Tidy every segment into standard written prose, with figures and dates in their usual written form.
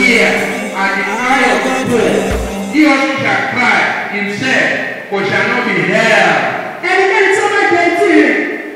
ear at the cry of the poor. He also shall cry himself, but shall not be heard. Ẹnikẹ́ni tí ó bá jẹ etí rẹ̀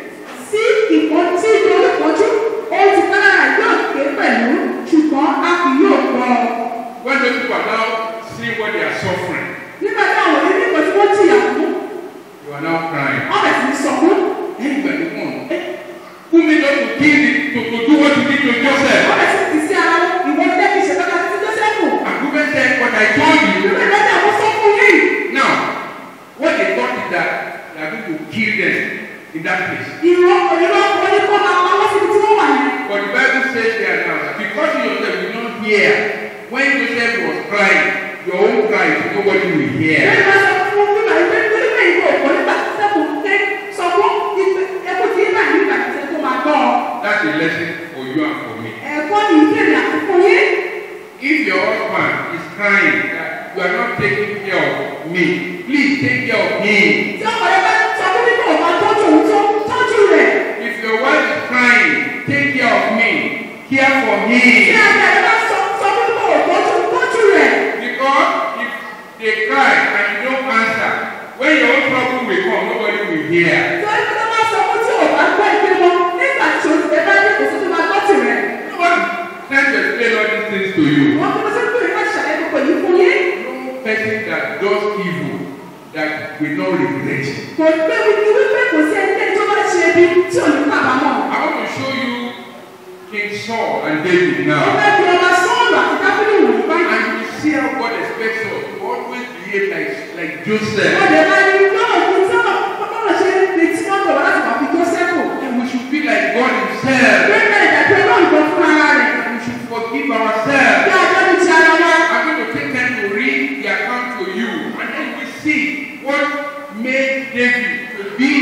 sí ìpọ́njú olùpọ́njú, ohun tí kálára yóò ké pẹ̀lú, ṣùgbọ́n a kì yóò gbọ́. When those people are now seeing what they are suffering, Nígbà tí àwọn onílé ìpọ̀ tí wọ́n jìyà fún, you are now crying. wọ́n bẹ̀ sí ní sọkún. Anybody want? Who made us to kill it, to do what you did to Joseph? Wọ́n bẹ̀ sí ní sí ara ìwọ ilé kìí ṣe lọ́dọ̀ sí Jósẹ́fù. And who said what I told you? Nígbà tí àwọn sọ fún yìí. Now, what they thought is that they are going to kill them in that place. Ìrọ̀ ọ̀pọ̀ ní kọ́ máa pa wọ́n síbi tí wọ́n wà ní. But the Bible says there now, because you yourself will not hear, when Joseph was crying, your own cry, nobody will hear. Bẹ́ẹ̀ni wọ́n sọ fún bíbá ìgbé nígbà ìgbé òkò nígbà tí sẹ́kù ké sọ fún ẹkú tí ìgbà nígbà tí sẹ́kù máa gbọ́. That's a lesson for you and for me. Ẹ̀kọ́ ni ìkéde àkókò yín. If your husband is crying that you are not taking care of me, please take care of him. Tí ọkọ rẹ bá sọ fún bíbá òkò tọ́jú òun tó tọ́jú rẹ̀. If your wife is crying, take care of me, care for Tí him. àgbà rẹ bá sọ fún bíbá òkò tọ́jú rẹ̀. Because if they cry and you don't answer, when your own trouble will come, nobody will hear. Tí wọ́n bá sọ fún tí ò bá gbọ́ ìgbé wọn nígbà tí o ti fẹ́ bá ní kò sí tó máa gbọ́ tì rẹ̀. No one tries to explain all these things to you. Wọ́n fi ṣe pé láti ṣàlàyé gbogbo yìí fún yín. No person that does evil that will not regret it. Kò gbé wípé kò sí ẹnikẹ́ni tó bá ṣe ibi tí ò ní kábàámọ̀. I want to show you King Saul and David now. Ọbẹ̀ bí ọba Sọ́ọ̀lù àti Dáfídì wò ní báyìí. And you see how God expects us to always behave like Joseph. Wọ́n lè máa ní lọ́wọ́ fún tí wọ́n ṣe lè tí wọ́n tọ̀ wá láti wà fi Jósẹ́fù. And we should be like God himself. Bẹ́ẹ̀ ìdàgbé náà ń bọ̀ fún ara rẹ̀. And we should forgive ourselves. Bí ajá mi ti ara wa. I'm going to take time to read the account to you. And then we see what made David to be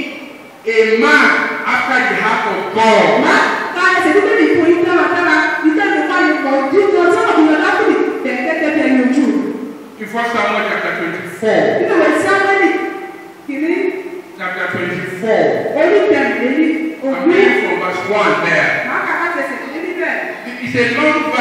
a man after the heart of God. Má ká ẹsẹ̀ tó tẹ̀lé ìfọ̀ yìí dáradára. Ìtẹ́jú wá ní pọ̀ dídọ̀ tí wọ́n fi lọ Dáfídì tẹ̀kẹ́tẹ́ bí ẹni ojú. In 1 Samuel chapter 24. Nínú ìwé Sámúẹ́lì kìíní Chapter 24. orí kẹrìnlélí I'm ogún. reading from verse 1 there. Màá kà láti ẹsẹ̀ kìíní níbẹ̀. It's a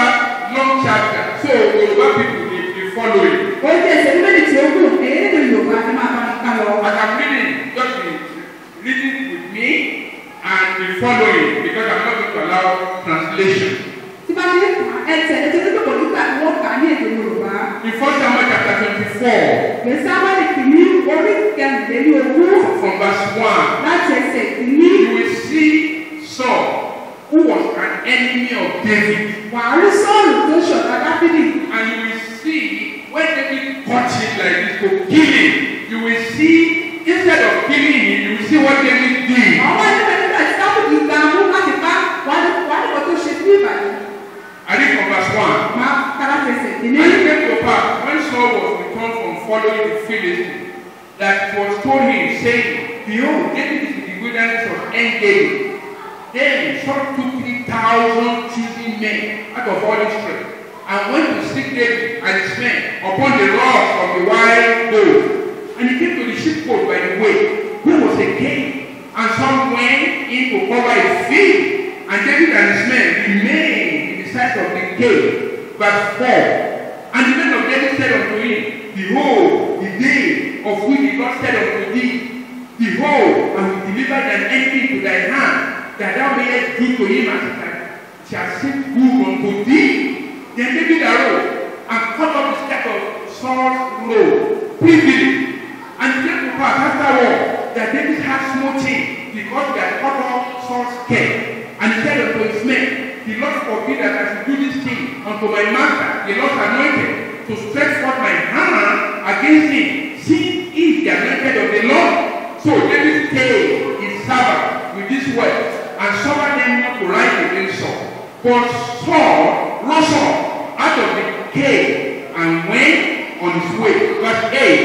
long chapter. So Yoruba people they follow it. Orí ẹsẹ̀ níbẹ̀ tí ó gùn èyí nínú Yorùbá ni máa bá mi ká lọ. As I'm reading, just be reading with me and be following because I'm not going to allow translation. Tí bá ti ẹsẹ̀ ẹsẹ̀ tó kọ̀ nígbà tí wọ́n kà á ní èdè Yorùbá. In 1 Samuel chapter 24, Ìwé Sámúẹ́lì kìíní orí kẹrìnlélí ogún from verse 1, láti ẹsẹ̀ kìíní. you will see Saul, who was an enemy of David. Wàá rí Sọ́ọ̀lù tó ṣọ̀tá Dáfídì. And you will see when David caught him like this to kill him, you will see instead of killing him, you will see what David did. Àwọn ẹgbẹ́ nígbà tí Dáfídì gba mú láti bá wàá ní kò tó ṣe sí ìbàdàn. I read from verse 1. Máa ká láti ẹsẹ̀ kìíní. And it came to pass when Saul was returned from following the Philistines, that it was told him, saying, Behold, David is in the wilderness of En-Gedi. Then Saul took 3,000 choosing men out of all Israel, and went to seek David and his men upon the rocks of the wild goats. And he came to the sheepfold by the way, where was a cave, and some went in to cover a field, and David and his men remained in the sight of the cave. Verse 4. And the men of David said unto him, Behold, the day of which the Lord said unto thee, Behold, I will deliver thine enemy into thy hand, that thou mayest do to him as I shall seem good unto thee. Then David arose and cut off the skirt of Saul's robe privily. And it came to pass afterward that David had smote because he had cut off Saul's skirt. And he said unto his men, The Lord forbid that I should do this thing unto my master, the Lord's anointed, to stretch forth my hand against him, seeing he is the anointed of the Lord. So David stayed his servant with this word, and suffered them not to rise against Saul. But Saul rose up out of the cave and went on his way. Verse 8.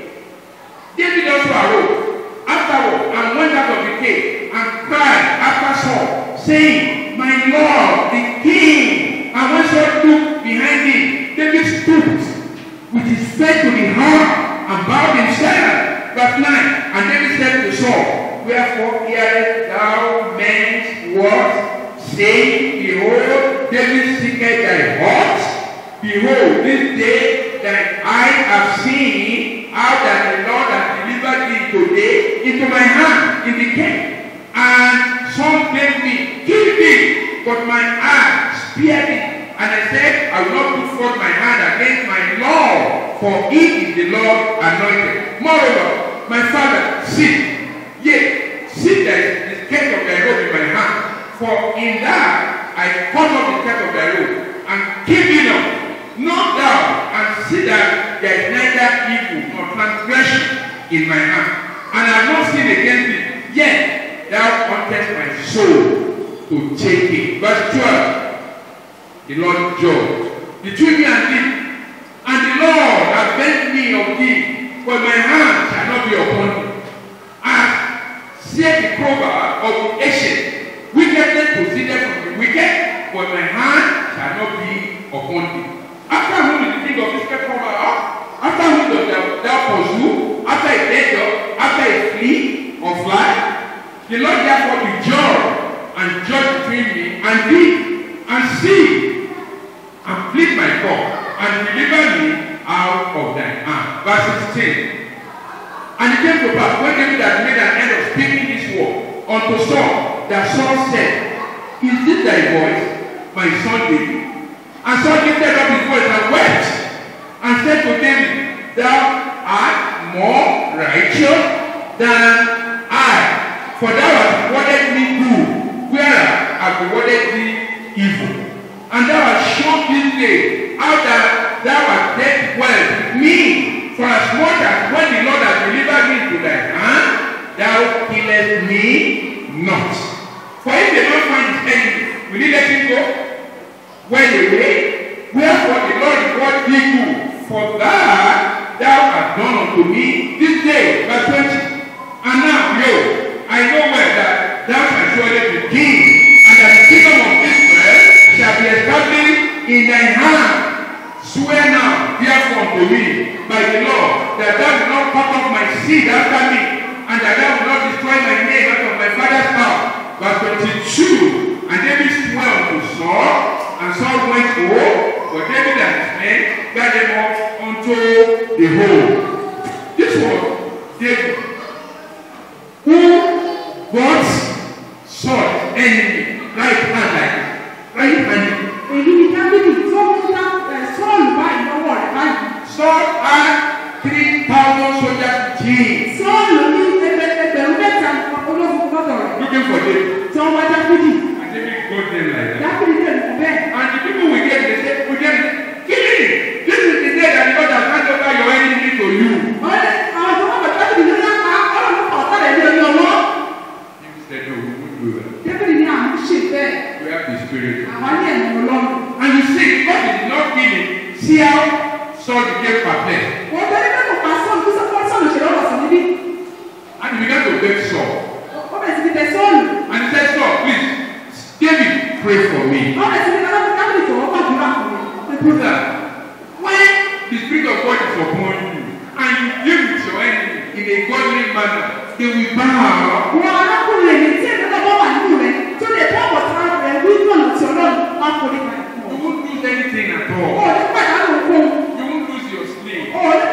David also arose afterward and went out of the cave and cried after Saul, saying, My Lord, the king. And when Saul looked behind him, David stooped with his face to the heart and bowed himself. Verse 9. And David said to Saul, Wherefore hearest thou men's words, saying, Behold, David seeketh thy heart? behold, this day that I have seen how that the Lord has delivered thee today into my hand in the camp. And some gave me, kill thee, but my hand spared thee. And I said, I will not put forth my hand against my Lord, for he is the Lord anointed. Moreover, my father, sit, yea, sit there is the skirt of thy robe in my hand. For in that I cut off the skirt of thy robe, and keep it up. Not thou, and see that there is neither evil nor transgression in my hand. And I have not sinned against thee, yet thou huntest my soul to take it. Verse 12. The Lord judged between me and thee, and the Lord avenged me of thee, for my hand shall not be upon thee. As said the proverb of the ancient, wickedness proceeded from the wicked, for my hand shall not be upon thee. After whom did you think of this proverb? After whom does thou pursue? After a danger, after a flea or fly? The Lord therefore be judge, and judge between me and thee, and see, and plead my cause, and deliver me out of thine hand. Verse 16. And it came to pass, when David had made an end of speaking this word unto Saul, that Saul said, Is this thy voice, my son David? And Saul lifted up his voice and wept, and said to David, Thou art more righteous than I, for thou hast rewarded me good, whereas I have rewarded thee evil. And thou hast shown this day how that thou hast dealt well with me, for as much as when the Lord has delivered me into thy hand, thou killest me not. For if they don't find his enemy, will he let him go? Well away, wherefore the Lord reward thee good, for that thou hast done unto me this day. Verse 20. And now, yo, I know well that thou shalt surely be king, and that the kingdom of Israel shall be established in thy hand. Swear now, therefore, unto me by the Lord, that thou wilt not cut off my seed after me, and that thou wilt not destroy my name out of my father's house. Verse 22. And David swore unto Saul, and Saul went home, but David and his men got them up unto the hole. This was David, who got Saul's enemy right-handed. Right-handed. Saul had 3,000 soldiers with him. Looking for David. And David got them like that. And the people will get, they say, kill him. This is the day that the Lord has handed over your enemy to you. You said, no, we won't do that. We have the spirit. And you see, because he did not kill him, see how Saul became perplexed. And he began to beg Saul. And he said, Saul, please, David, pray for me. Brother, when the Spirit of God is upon you, and you deal with your enemy in a godly manner, they will bow. You won't lose anything at all. You won't lose your sleep.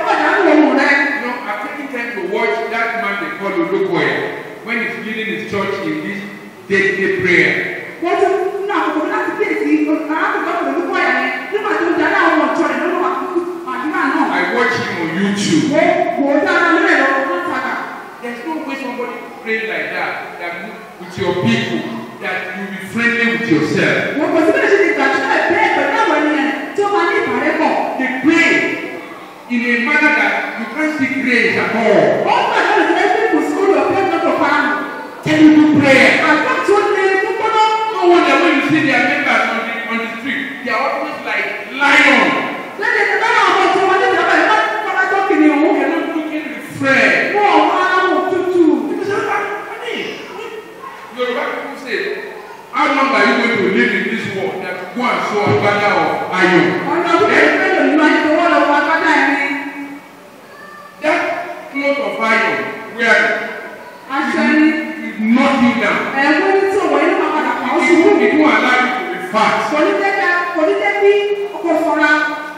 I've taken time to watch that man they call Olokoya when he's leading his church in this day-to-day prayer. I watch him on YouTube. There's no way somebody pray like that with your people, that you'll be friendly with yourself. They pray in a manner that you can't see grace at all. Terrible prayer. No wonder when you see their members on the street, they are always like lions. They're not looking refreshed. Yoruba people say, how long are you going to live in this world that go and show a banner of iron? That cloth of iron, where you knock you down. It won't allow you to be fast.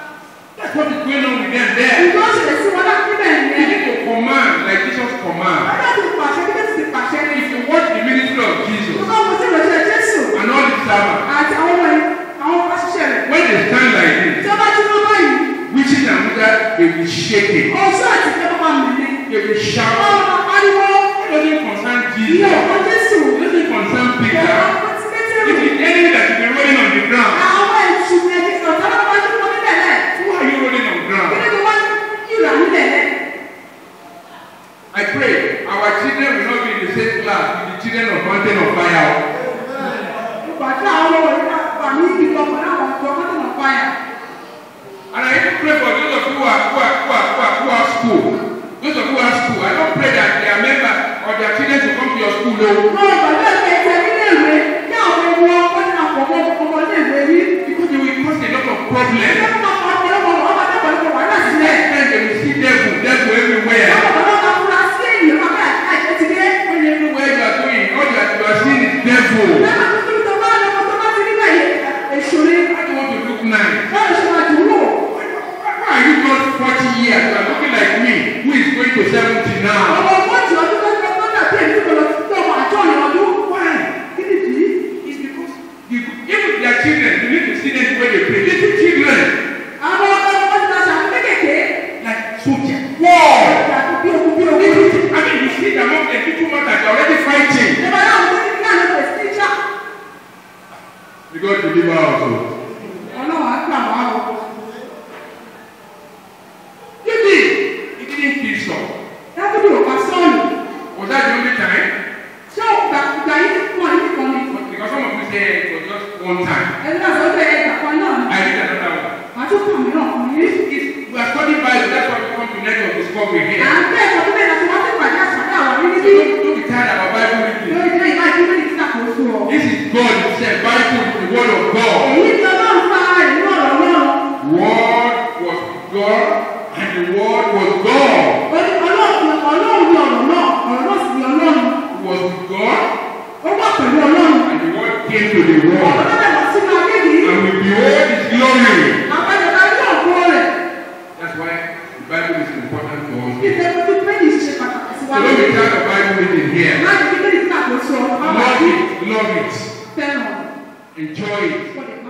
what is going on with them there. Ìjọ ṣẹlẹ̀ sí wọn láti bẹ̀rẹ̀ You yẹn. need to command like Jesus command. Ọjọ́ ti pàṣẹ bí Jésù ti pàṣẹ ní. If you watch the ministry of Jesus Ọjọ́ mo sì ránṣẹ́ Jésù and all his servants, àti àwọn aṣiṣẹ́ rẹ̀. when they stand like this, Tí wọ́n bá dúró báyìí, witches and wizards, they will shake it. ọ̀ṣọ́ àti ìjọba máa mì ní. They will shout. Wọ́n máa pariwo. It doesn't concern Ìyá Jesus. ọ̀pọ̀ Jésù. It doesn't concern Ìyá Peter. ọ̀pọ̀ ti Pétérù. It is the enemy that will be rolling on the ground. Àwọn èṣù ẹ̀dí ọ̀tá ló máa dúró nílẹ̀ lẹ̀. Who are you rolling on Kí ground? ló dé wá yìrà nílẹ̀ lẹ̀? I pray our children will not be in the same class with the children of Mountain of Fire. Bàtà àwọn ọmọ ìlú wà ní ibi ọkọ̀ náà wọ́n tó ọkọ̀ náà fáyà. And I even pray for those of you who are school. Those of you who are school, I don't pray that their members or their children should come to your school. No. Wọ́n gbàgbé ẹ̀kẹ́ nílé ìwé kí àwọn ọmọ ọkọ̀ ní àpọ̀mọ́ ọmọ ilé ìwé rí. Because they will cause a lot of problems. Ẹgbẹ́ máa pa ọ̀pọ̀lọpọ̀ ọmọdé pẹ̀lú wàhálà sílẹ̀. Next time they will see devil everywhere. Ọ̀pọ̀lọpọ̀ afurá sí ènìyàn máa bá àìsẹ́ ti dé. Everywhere you are going, all that you are seeing is devil. Lẹ́nu tuntun tó bá lọ́mọ tó bá ti rí bẹ́ẹ̀ èṣù ni. Why do you want to look nice? Wọ́n lè ṣe máa dùn wò. Why are you not 40 years? You are looking like me, who is going to 70 now. Ọmọ ọgọ́jì ọdún tó ń lọ tó dàbí èyí tó lọ sí ọmọ àjọ ìrọ̀lú. Why? Kí ni ìdí? It's because even their children, you need to see them the way they pray. Little children, Àwọn ọmọ ti náà ṣàkóso kékèké. like soldiers. War! Ìyàtọ̀ bí ogun bí ogun. I mean, you see them among the people that are already fighting. Ìjọba náà wọ́n ti ní àná pẹ̀sì ní ìṣá. May God deliver us. Ọlọ́run á gbà wá o. He didn't kill Saul. Dábìlì ò pa sọ́ọ̀lù. Was that the only time? Ṣé ìgbà yìí fún ọ ní kan ni? Because some of you say it was just one time. Ẹni náà sọ pé ẹgbà kan náà ni. I read another one. Màá tún kàn mìíràn fún yín. We are studying Bible, that's why we come to net of discovery À here. ń bẹ́ẹ̀ kọ́ tó bẹ́ẹ̀ láti wá sí ìpàdé àṣàdá àwọn ní So níbí. don't be tired about Bible reading. Lórí ilé ìbá ìdílé ní ìṣàkóso ọ. This is God himself. Bible is the word of God. Èyí ni Ọlọ́run fún ara rẹ̀ nínú ọ̀rọ̀ náà. Word was God and the word was God. Ọlọ́run ni ọ̀rọ̀ náà, ọ̀rọ̀ náà sì ni Ọlọ́run. It was with God Ó wà pẹ̀lú Ọlọ́run. and the word came to the Ọ̀rọ̀ world. náà lọ sínú ayé yìí. And we behold his glory. Àpẹẹrẹ ayé ọ̀gbọ́ rẹ̀. That's why the Bible is important to us. Ìfẹ́ tó ti pé ní ìṣe pàtàkì sí So wa. don't be tired of Bible reading here. Láti fi pé ní ìṣàkóso ọ̀rọ̀ Love it. Love it. fẹ́ràn. Enjoy it. Wọ́n lè